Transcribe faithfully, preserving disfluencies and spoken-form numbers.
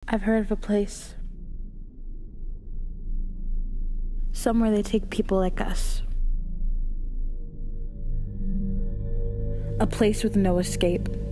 I've heard of a place. Somewhere they take people like us. A place with no escape.